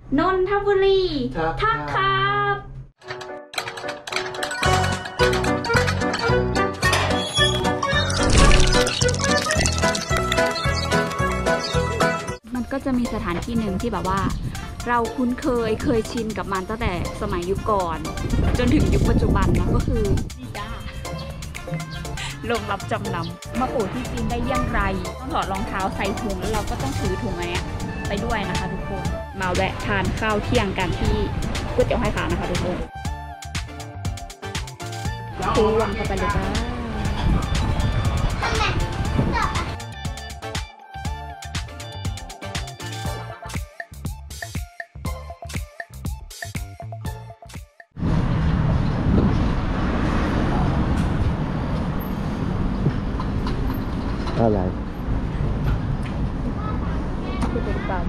นนทบุรีทักครับ มันก็จะมีสถานที่หนึ่งที่แบบว่าเราคุ้นเคยชินกับมันตั้งแต่สมัยยุคก่อนจนถึงยุคปัจจุบันนะก็คือนี่จ้าโรงรับจำนำมาปลูกที่จีนได้อย่างไรต้องถอดรองเท้าใส่ถุงแล้วเราก็ต้องถือถุงอันนี้ไปด้วยนะคะทุกคนมาแวะทานข้าวเที่ยงกันที่ก๋วยเตี๋ยวห้อยขานะคะทุกคนซื้อวางเข้าไปเลยจ้าอะไรคือเป็นปั๊ม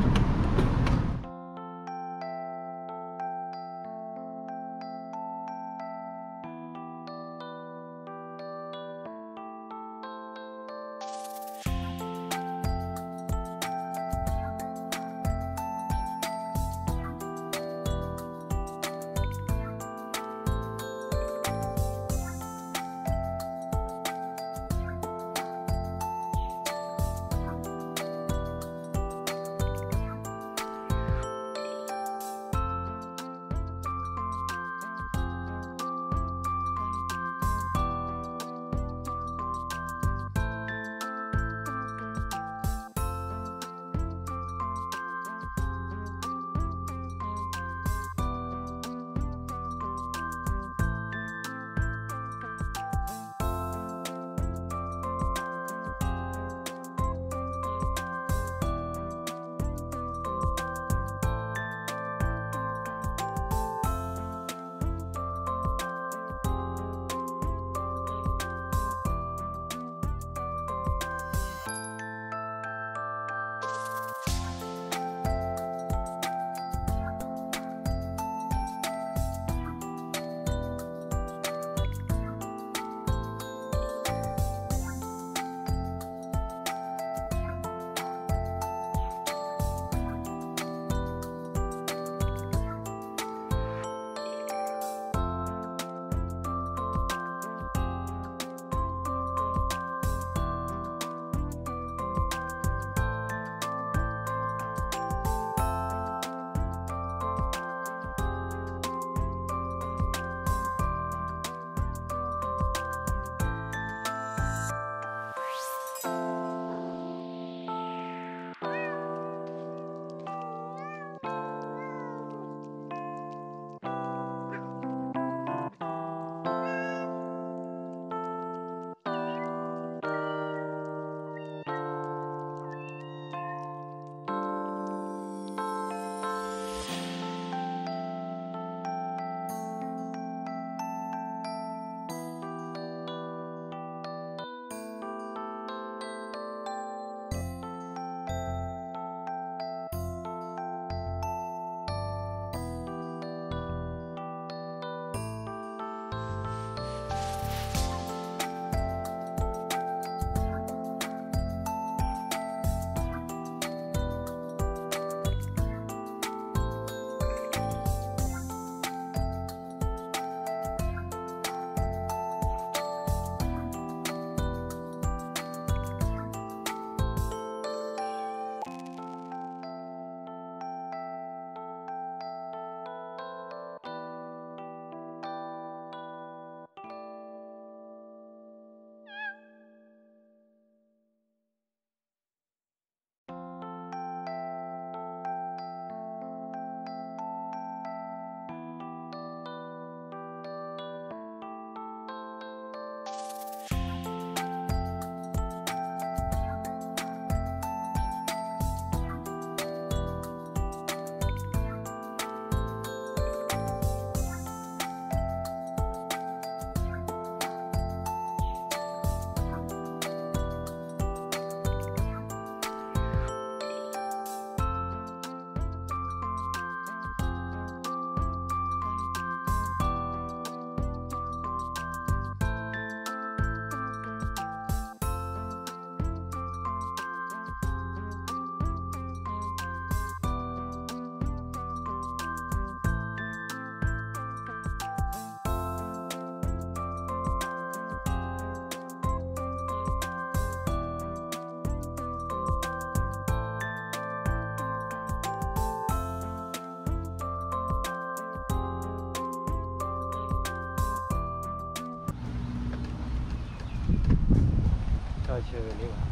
เชอนี่หว่า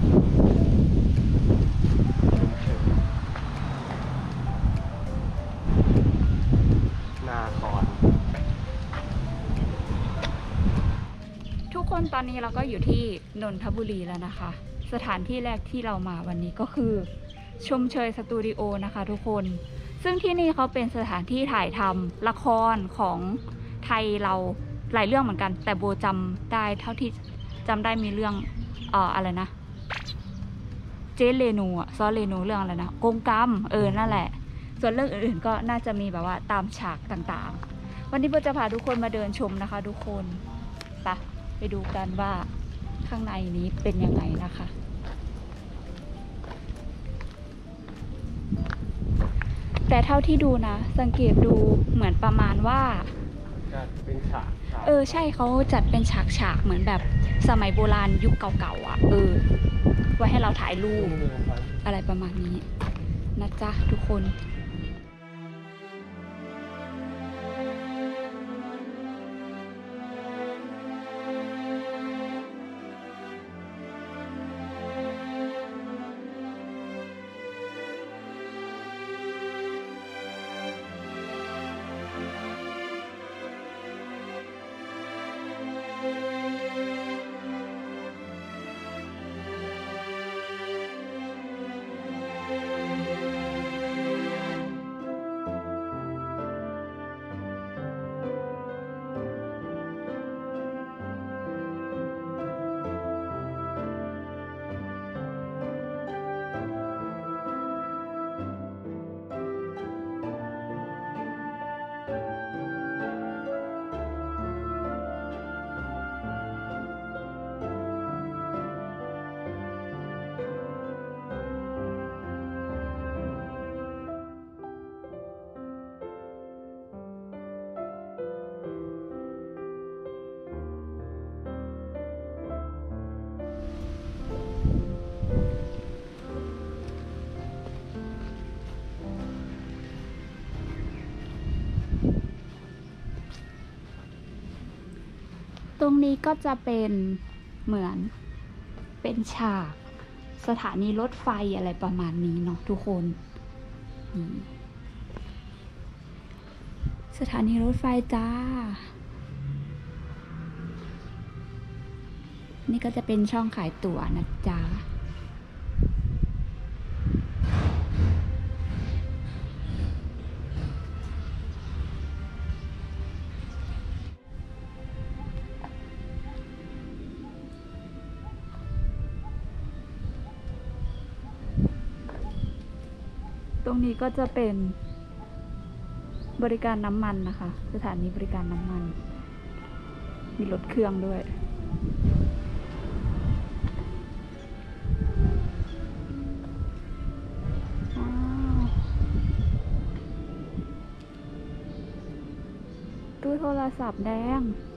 นาคอนทุกคนตอนนี้เราก็อยู่ที่นนทบุรีแล้วนะคะสถานที่แรกที่เรามาวันนี้ก็คือชมเชยสตูดิโอนะคะทุกคนซึ่งที่นี่เขาเป็นสถานที่ถ่ายทำละครของไทยเราหลายเรื่องเหมือนกันแต่โบจำได้เท่าที่จำได้มีเรื่องอะไรนะเจเรนูอะซอเรนูเรื่องอะไรนะกงกรรมนั่นแหละส่วนเรื่องอื่นๆก็น่าจะมีแบบว่าตามฉากต่างๆวันนี้โบจะพาทุกคนมาเดินชมนะคะทุกคนไปดูกันว่าข้างในนี้เป็นยังไงนะคะแต่เท่าที่ดูนะสังเกตดูเหมือนประมาณว่าจัดเป็นฉากใช่เขาจัดเป็นฉากเหมือนแบบสมัยโบราณยุคเก่าๆอ่ะไว้ให้เราถ่ายรูปอะไรประมาณนี้นะจ๊ะทุกคน ตรงนี้ก็จะเป็นเหมือนเป็นฉากสถานีรถไฟอะไรประมาณนี้เนาะทุกคนสถานีรถไฟจ้านี่ก็จะเป็นช่องขายตั๋วนะจ๊ะตรงนี้ก็จะเป็นบริการน้ำมันนะคะสถานีบริการน้ำมันมีรถเครื่องด้วยตู้โทรศัพท์แดง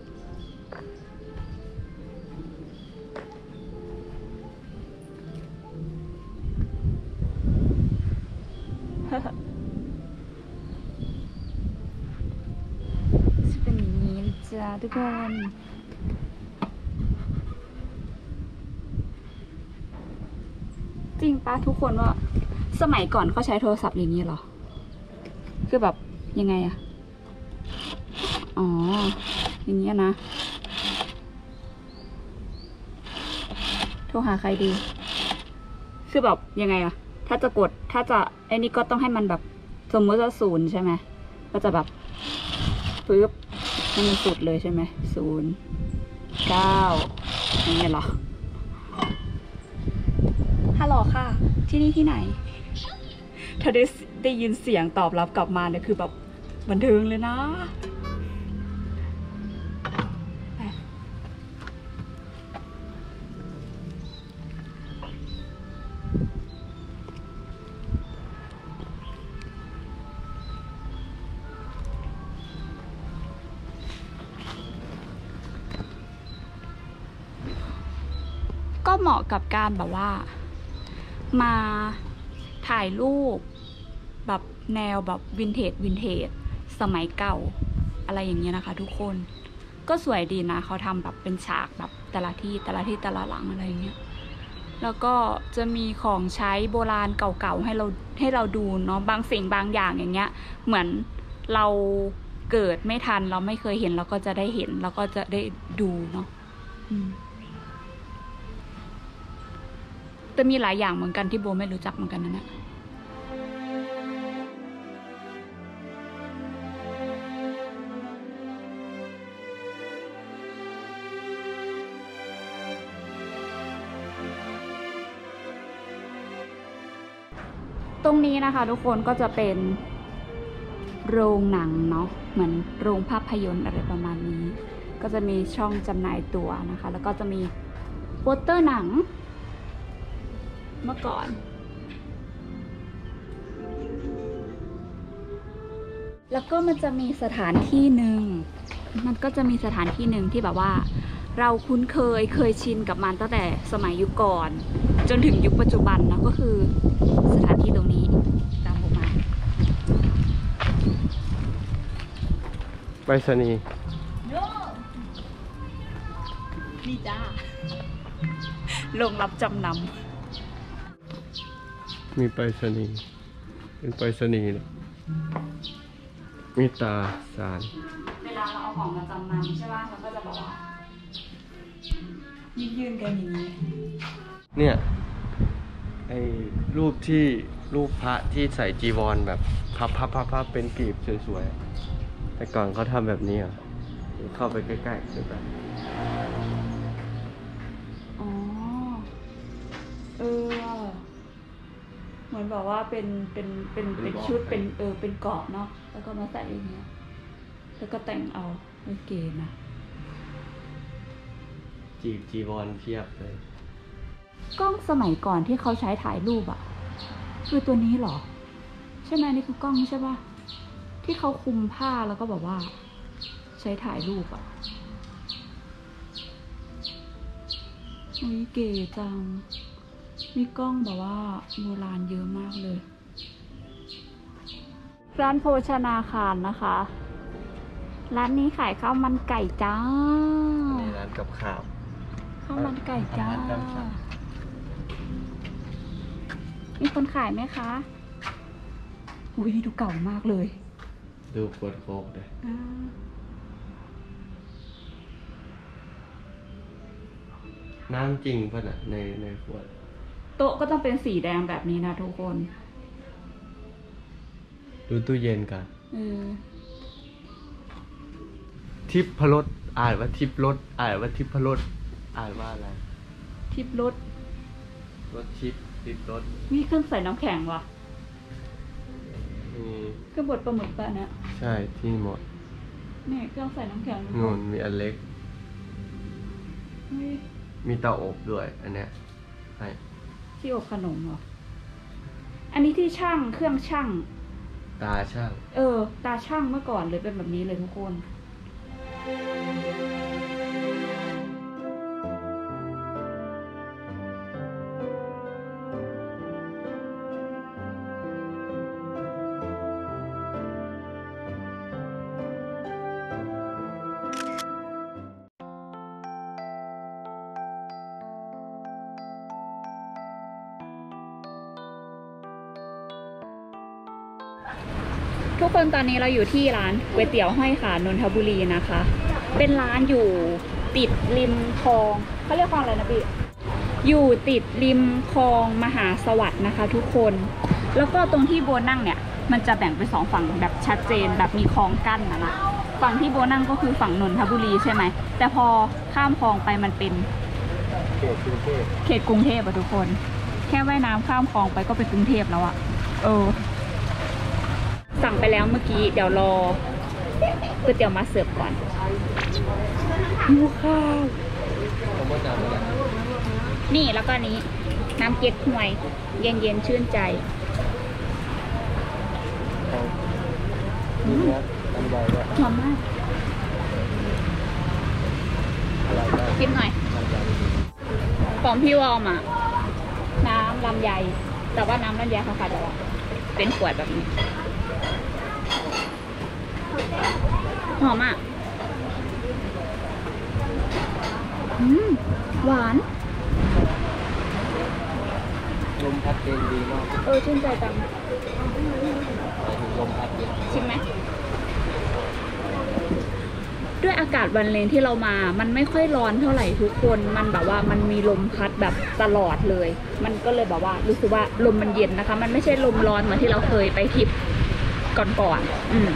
จะเป็นอย่างนี้จ้าทุกคนจริงปะทุกคนว่าสมัยก่อนเขาใช้โทรศัพท์อย่างนี้เหรอคือแบบยังไงอะอ๋ออย่างเงี้ยนะโทรหาใครดีคือแบบยังไงอะถ้าจะกดถ้าจะไอ้นี่ก็ต้องให้มันแบบสมมติว่า0ใช่ไหมก็จะแบบปึ๊บให้มันสุดเลยใช่ไหม0 9อย่างเงี้ยเหรอฮัลโหลค่ะที่นี่ที่ไหนถ้าได้ยินเสียงตอบรับกลับมาเนี่ยคือแบบบันเทิงเลยนะก็เหมาะกับการแบบว่ามาถ่ายรูปแบบแนวแบบวินเทจสมัยเก่าอะไรอย่างเงี้ยนะคะทุกคนก็สวยดีนะเขาทำแบบเป็นฉากแบบแต่ละที่แต่ละหลังอะไรอย่างเงี้ยแล้วก็จะมีของใช้โบราณเก่าๆให้เราดูเนาะบางสิ่งบางอย่างอย่างเงี้ยเหมือนเราเกิดไม่ทันเราไม่เคยเห็นเราก็จะได้เห็นเราก็จะได้ดูเนาะแต่มีหลายอย่างเหมือนกันที่โบไม่รู้จักเหมือนกันนะเนี่ยตรงนี้นะคะทุกคนก็จะเป็นโรงหนังเนาะเหมือนโรงภาพยนตร์อะไรประมาณนี้ก็จะมีช่องจำหน่ายตั๋วนะคะแล้วก็จะมีโปสเตอร์หนังเมื่อก่อนแล้วก็มันจะมีสถานที่หนึ่งที่แบบว่าเราคุ้นเคยชินกับมันตั้งแต่สมัยยุคก่อนจนถึงยุคปัจจุบันนะก็คือสถานที่ตรงนี้ตามผมมาไปรษณีย์นี่จ้าโรงรับจำนมีไปรษณีย์เป็นไปรษณีย์เนี่ยมีตาสารเวลาเราเอาของมาจำนำใช่ป่ะเราก็จะบอกว่ายืนกันอย่างนี้เนี่ยไอ้รูปพระที่ใส่จีวรแบบพับเป็นกลีบสวยๆแต่ก่อนเขาทำแบบนี้อ่ะเข้าไปใกล้ๆดูแบบอ๋อเหมือนแบบว่าเป็นชุดเป็นกรอบเนาะแล้วก็มาใส่อย่างเงี้ยแล้วก็แต่งเอาเก๋นะจีวรเพียบเลยกล้องสมัยก่อนที่เขาใช้ถ่ายรูปอ่ะคือตัวนี้เหรอใช่ไหมนี่คือกล้องใช่ป่ะที่เขาคุมผ้าแล้วก็แบบว่าใช้ถ่ายรูปอ่ะอุ๊ยเก๋จังมีกล้องแบบว่าโบราณเยอะมากเลยร้านโภชนาคารนะคะร้านนี้ขายข้าวมันไก่จ้าร้านกับข้าวมันไก่จ้ามีคนขายไหมคะอุ้ยดูเก่ามากเลยดูขวดโค้กเลยน้ำจริงป่ะน่ะในขวดโต๊ะก็ต้องเป็นสีแดงแบบนี้นะทุกคนดูตู้เย็นกันทิพรสอ่านว่าทิพรสอ่านว่าทิพรสอ่านว่าอะไรทิพรสรสทิพรสมีเครื่องใส่น้ำแข็งวะเครื่องบดปลาหมึกป่ะเนี่ยใช่ที่หมดนี่เครื่องใส่น้ำแข็งนู่นมีอันเล็กมีเตาอบด้วยอันเนี้ยใช่ที่อบขนมเหรออันนี้ที่ช่างเครื่องช่างตาช่างตาช่างเมื่อก่อนเลยเป็นแบบนี้เลยทุกคนทุกคนตอนนี้เราอยู่ที่ร้านก๋วยเตี๋ยวห้อยขานนทบุรีนะคะเป็นร้านอยู่ติดริมคลองเขาเรียกคลองอะไรนะพี่อยู่ติดริมคลองมหาสวัสดิ์นะคะทุกคนแล้วก็ตรงที่โบนั่งเนี่ยมันจะแบ่งเป็น2ฝั่งแบบชัดเจนแบบมีคลองกั้นนะฝั่งที่โบนั่งก็คือฝั่งนนทบุรีใช่ไหมแต่พอข้ามคลองไปมันเป็นเขตกรุงเทพอะทุกคนแค่ว่ายน้ำข้ามคลองไปก็เป็นกรุงเทพแล้วอะสั่งไปแล้วเมื่อกี้เดี๋ยวรอก๋วยเตี๋ยวมาเสิร์ฟก่อนหิวข้าวนี่แล้วก็นี้น้ำเก๊กฮวยเย็นๆชื่นใจหอมมากกินหน่อยของพี่วอมอ่ะน้ำลำไยแต่ว่าน้ำลำไยเขาขายแบบว่าเป็นขวดแบบนี้หอมอ่ะหวานนใจจังชิมไหมด้วยอากาศวันเลนที่เรามามันไม่ค่อยร้อนเท่าไหร่ทุกคนมันแบบว่ามันมีลมพัดแบบตลอดเลยมันก็เลยแบบว่ารู้สึกว่าลมมันเย็นนะคะมันไม่ใช่ลมร้อนเหมือนที่เราเคยไปทริปก่อน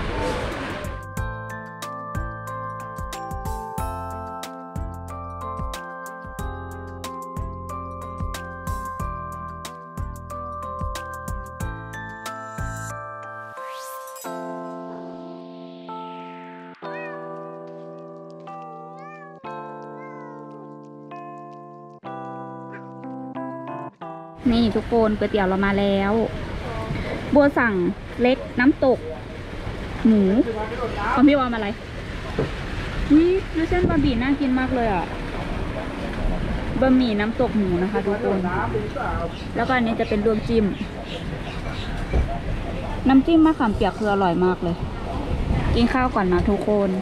นี่ทุกคนก๋วยเตี๋ยวเรามาแล้วบัวสั่งเล็กน้ำตกหมูของพี่วอมอะไรนี่ดูเส้นบะหมี่น่ากินมากเลยอ่ะบะหมี่น้ำตกหมูนะคะทุกคนแล้วก็อันนี้จะเป็นรวมจิ้มน้ำจิ้มมะขามเปียกคืออร่อยมากเลยกินข้าวก่อนนะทุกคน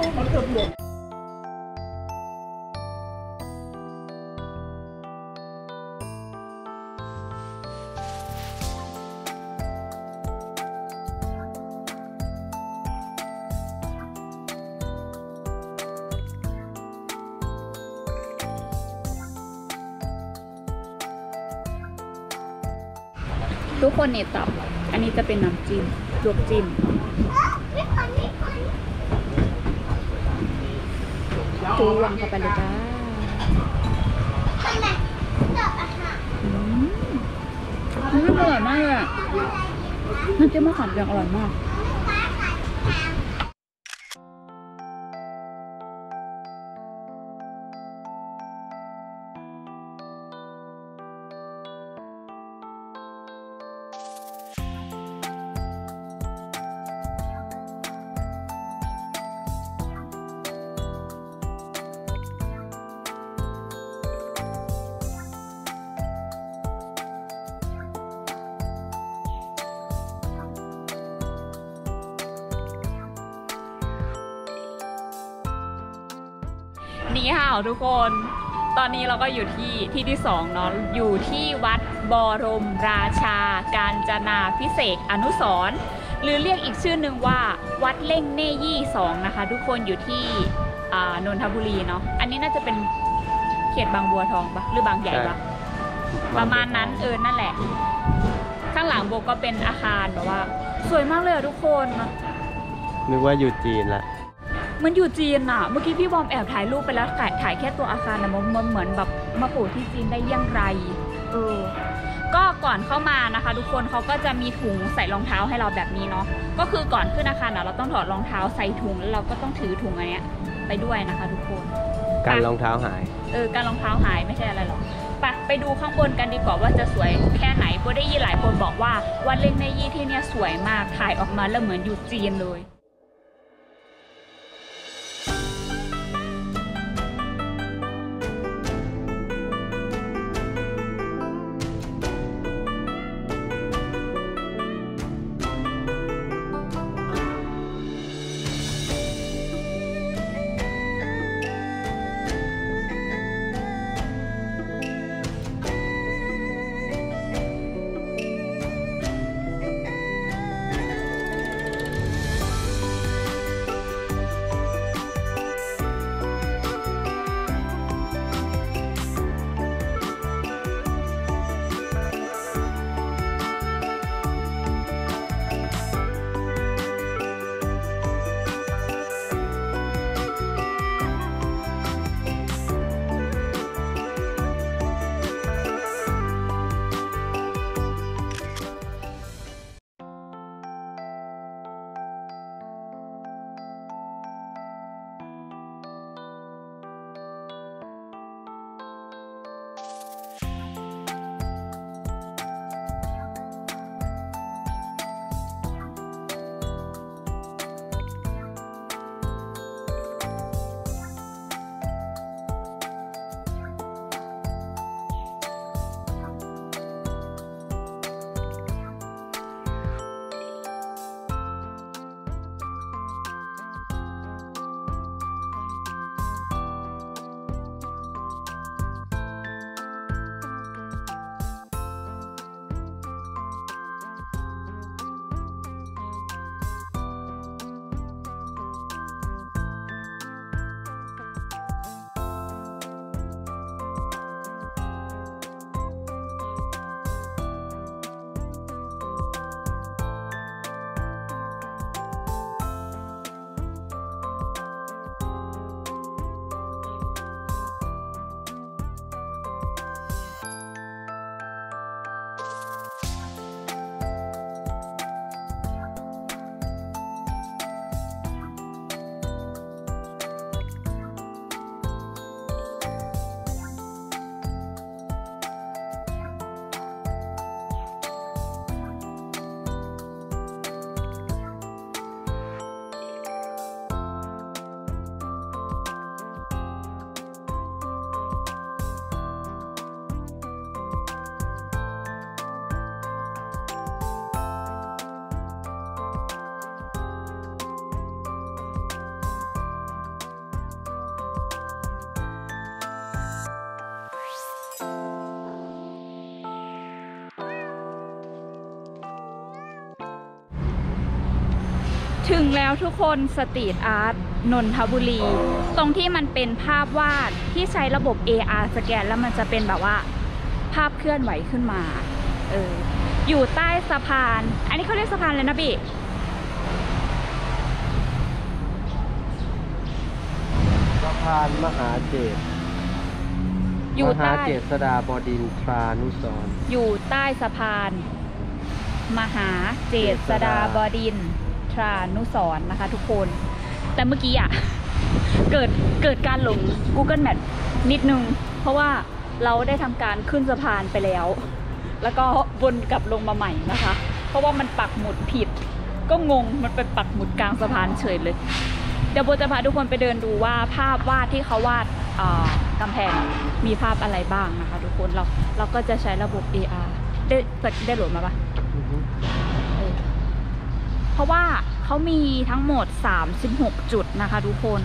ทุกคนเนี่ยตับอันนี้จะเป็นน้ำจิ้มลวกจิ้มจูวางเข้าไปเลยจ้าอร่อยมากเลยอ่ะน้ำจิ้มมะขามเปียกอร่อยมากนี่ค่ะทุกคนตอนนี้เราก็อยู่ที่สองเนาะอยู่ที่วัดบรมราชากาญจนาภิเษกอนุสรณ์หรือเรียกอีกชื่อหนึ่งว่าวัดเล่งเน่ยี่2นะคะทุกคนอยู่ที่นนทบุรีเนาะอันนี้น่าจะเป็นเขตบางบัวทองปะหรือบางใหญ่ปะประมาณนั้นนั่นแหละข้างหลังโบก็เป็นอาคารแบบว่าสวยมากเลยทุกคนนึกว่าอยู่จีนละมันอยู่จีนอะเมื่อกี้พี่บอมแอบถ่ายรูปไปแล้วถ่ายแค่ตัวอาคารนะมันเหมือนแบบมาโผล่ที่จีนได้ยังไรก็ก่อนเข้ามานะคะทุกคนเขาก็จะมีถุงใส่รองเท้าให้เราแบบนี้เนาะก็คือก่อนขึ้นอาคารเราต้องถอดรองเท้าใส่ถุงแล้วเราก็ต้องถือถุงอันเนี้ยไปด้วยนะคะทุกคนการรองเท้าหายการรองเท้าหายไม่ใช่อะไรหรอกไปดูข้างบนกันดีกว่าว่าจะสวยแค่ไหนเพราะได้ยินหลายคนบอกว่าวัดเล่งเน่ยี่ที่เนี่ยสวยมากถ่ายออกมาแล้วเหมือนอยู่จีนเลยถึงแล้วทุกคนสตรีทอาร์ตนนทบุรี ตรงที่มันเป็นภาพวาดที่ใช้ระบบ AR สแกนแล้วมันจะเป็นแบบว่าภาพเคลื่อนไหวขึ้นมาอยู่ใต้สะพานอันนี้เขาเรียกสะพานเลยนะบิสะพานมหาเจษอยู่ใต้เจษฎาบดินทรานุสรณ์อยู่ใต้สะพานมหาเจษฎาบดินทรานุสรณ์นะคะทุกคนแต่เมื่อกี้เกิดการหลง Google Map นิดนึงเพราะว่าเราได้ทำการขึ้นสะพานไปแล้วแล้วก็วนกลับลงมาใหม่นะคะเพราะว่ามันปักหมุดผิดก็งงมันไปปักหมุดกลางสะพานเฉยเลยเดี๋ยวโบจะพาทุกคนไปเดินดูว่าภาพวาดที่เขาวาดกำแพงมีภาพอะไรบ้างนะคะทุกคนเราก็จะใช้ระบบ AR ได้โหลดมาปะเพราะว่าเขามีทั้งหมด36จุดนะคะทุกคน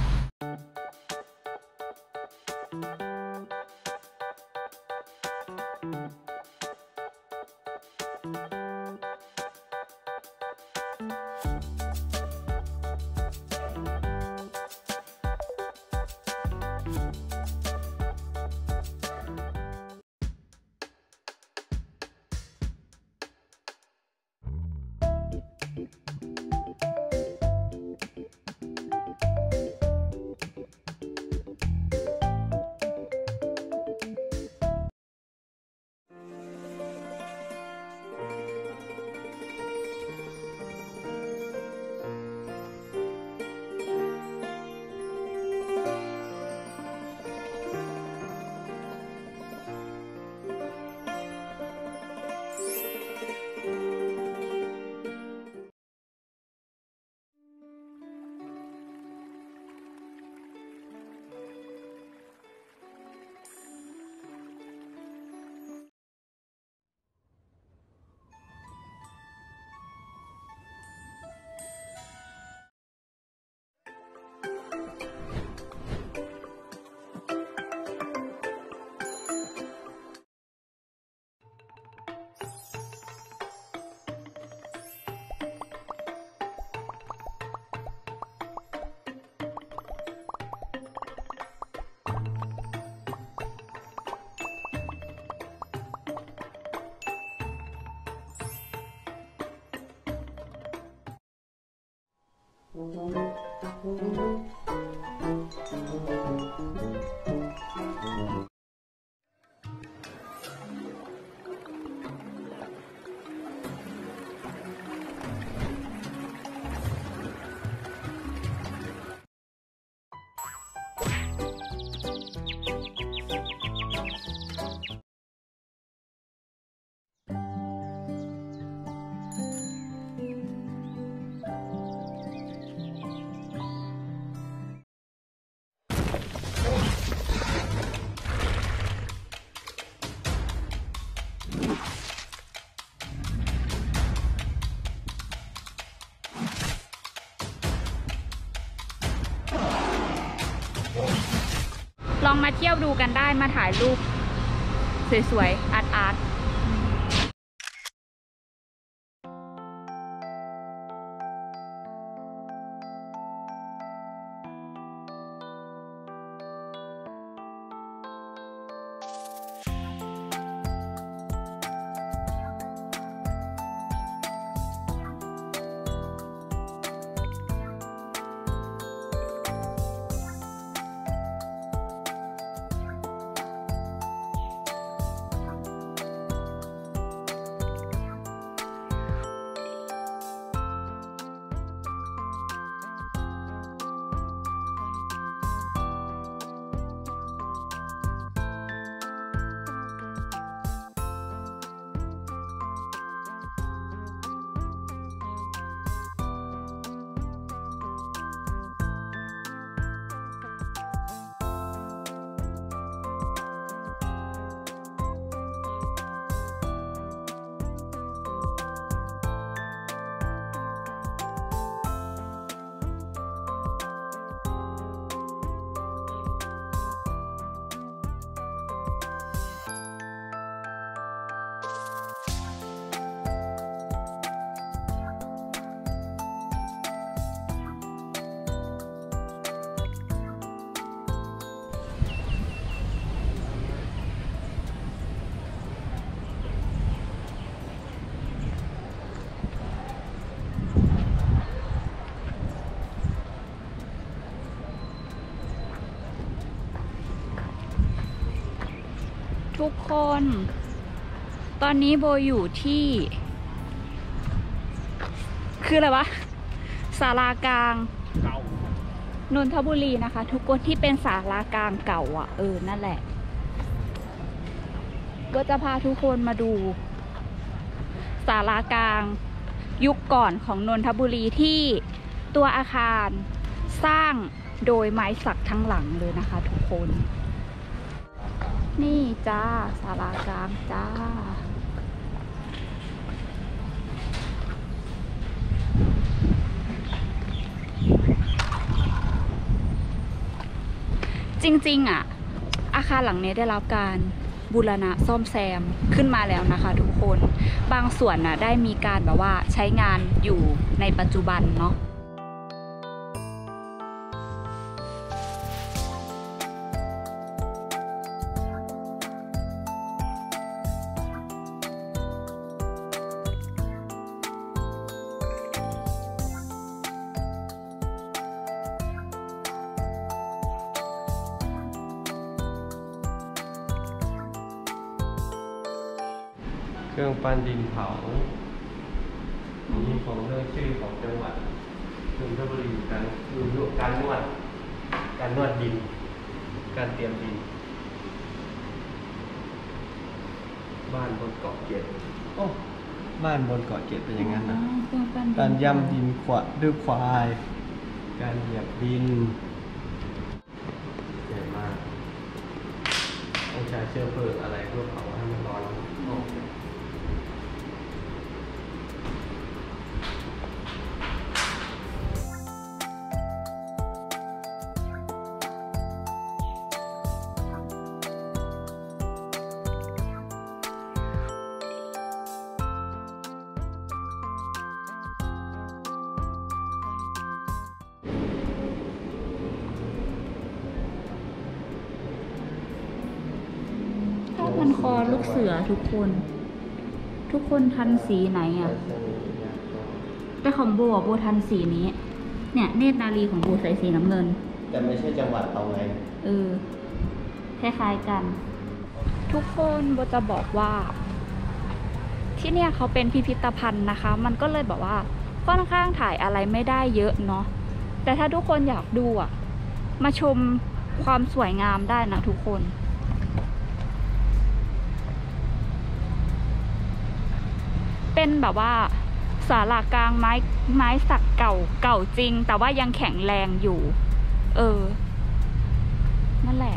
ลองมาเที่ยวดูกันได้มาถ่ายรูปสวยๆอาร์ตทุกคน ตอนนี้โบอยู่ที่ คืออะไรวะศาลากลางนนทบุรีนะคะ ทุกคนที่เป็นศาลากลางเก่าอ่ะนั่นแหละ ก็จะพาทุกคนมาดูศาลากลางยุคก่อนของนนทบุรีที่ตัวอาคารสร้างโดยไม้สักทั้งหลังเลยนะคะทุกคน นี่จ้าศาลากลางจ้า จริงๆอ่ะอาคารหลังนี้ได้รับการบูรณะซ่อมแซมขึ้นมาแล้วนะคะทุกคนบางส่วนน่ะได้มีการแบบว่าใช้งานอยู่ในปัจจุบันเนาะเครื่องปั้นดินเผาอันนี้ของเรื่องชื่อของจังหวัดนนทบุรีการนวดดินการเตรียมดินบ้านบนเกาะเกร็ดโอ้บ้านบนเกาะเกร็ดเป็นอย่างนั้นนะการย่ำดินขวดด้วยควายการเหยียบดินใหญ่มากต้องใช้เชื้อเพลิงอะไรเพื่อเผาให้มันร้อนออกมันคอลูกเสือทุกคนทันสีไหนอ่ะแต่ของโบอ่ะโบทันสีนี้เนี่ยเนตรนารีของโบใส่สีน้ำเงินแต่ไม่ใช่จังหวัดเอาไงคล้ายๆกันทุกคนโบจะบอกว่าที่เนี่ยเขาเป็นพิพิธภัณฑ์นะคะมันก็เลยแบบว่าค่อนข้างถ่ายอะไรไม่ได้เยอะเนาะแต่ถ้าทุกคนอยากดูอ่ะมาชมความสวยงามได้นะทุกคนเป็นแบบว่าศาลากลางไม้สักเก่าจริงแต่ว่ายังแข็งแรงอยู่นั่นแหละ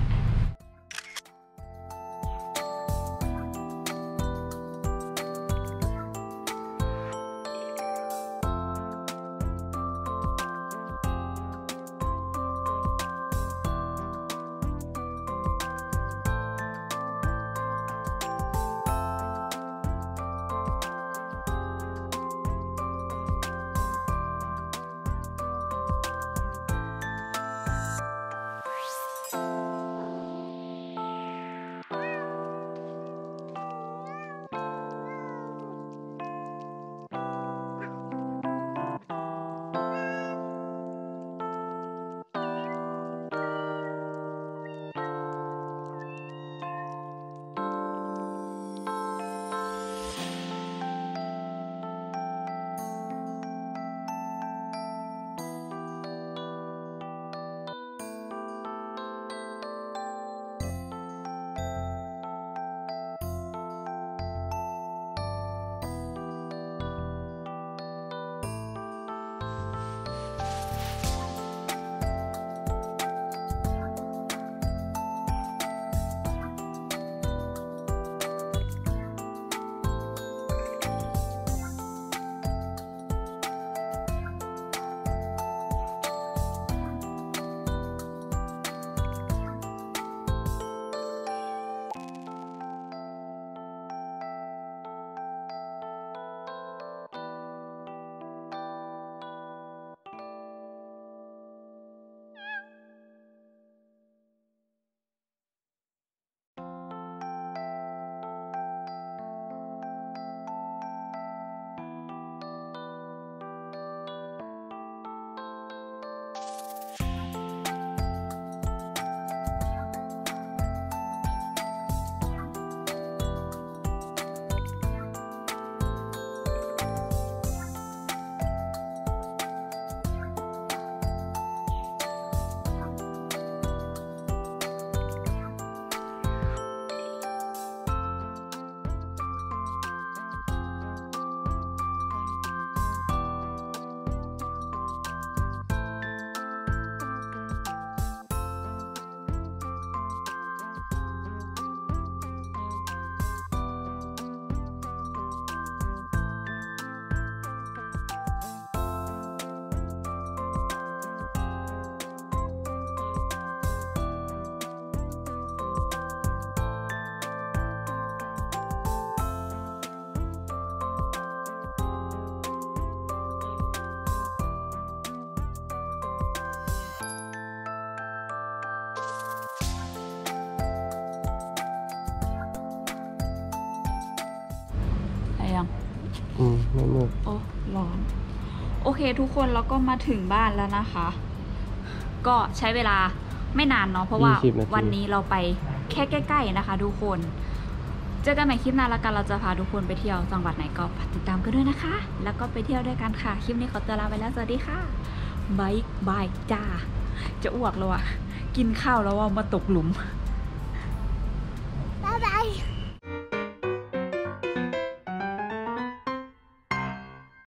ไม่มืดโอ้ร้อน โอเคทุกคนเราก็มาถึงบ้านแล้วนะคะ ก็ใช้เวลาไม่นานเนาะเพราะว่า 20 นาทีวันนี้เราไปแค่ใกล้ๆนะคะทุกคน เจอกันใหม่คลิปหน้าแล้วกันเราจะพาทุกคนไปเที่ยวจังหวัดไหนก็ฝากติดตามกันด้วยนะคะ แล้วก็ไปเที่ยวด้วยกันค่ะ คลิปนี้ขอตัวลาไปแล้วสวัสดีค่ะบายบายจ้า จะอ้วกแล้วอะกินข้าวแล้วว่ามาตกหลุม